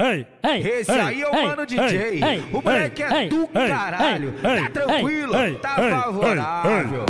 Esse aí é o mano DJ. O moleque é do caralho. Tá tranquilo, tá favorável.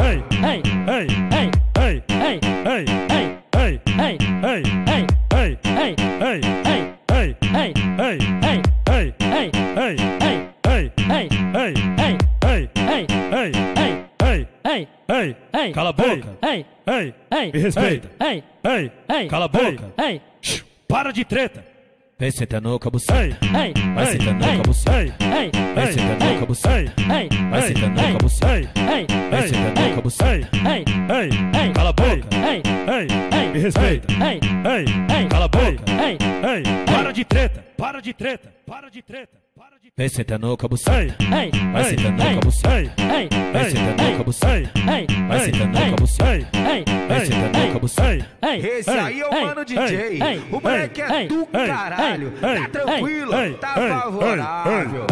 Cala a boca, me respeita. Cala a boca, para de treta. Vem sentar no cabucete, vai sentar no cabucete, vai sentar no cabucete, vai sentar no cabucete, vai sentar no cabucete. Cala a boca, me respeita. Cala a boca, para de treta, para de treta, para de treta. Vem sentar no cabucete, vai sentar no cabucete, vai sentar no cabucete, vai sentar no cabucete, vai sentar no cabucete. Esse aí é o mano DJ. O moleque é do caralho. Tá tranquilo, tá favorável.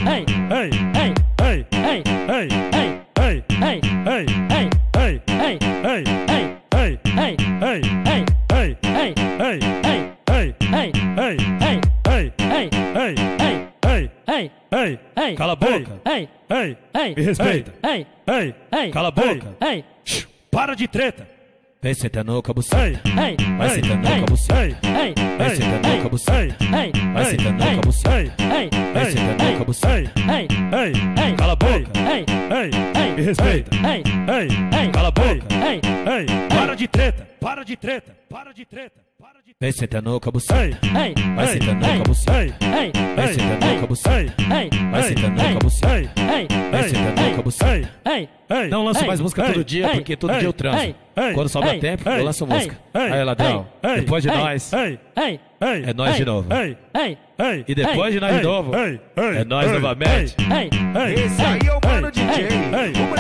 Cala a boca, me respeita. Cala a boca, para de treta. Vem sentar no cabucete, vai sentar no cabucete, vai sentar no cabucete, vai sentar no cabucete, vai sentar no cabucete. Cala a boca, me respeita. Cala a boca, para de treta, para de treta, para de treta. Vem sentar no cabucete, vai sentar no cabucete, vai sentar no cabucete, vai sentar no cabucete, vai sentar no cabucete. Não lanço mais música todo dia, porque todo dia eu transo. Quando sobra tempo, eu lanço música. Aí, ladrão, depois de nós, é nós de novo. E depois de nós de novo, é nós novamente. Esse aí é o mano DJ.